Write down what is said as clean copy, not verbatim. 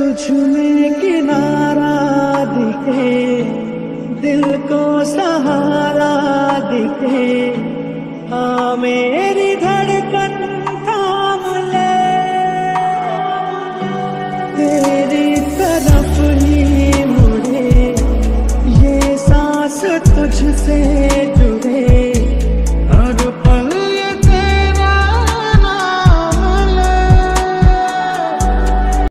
तुझ में किनारा दिखे, दिल को सहारा दिखे, हाँ मेरी धड़कन थाम ले, तेरी तरफ ही मुड़े ये सांस तुझसे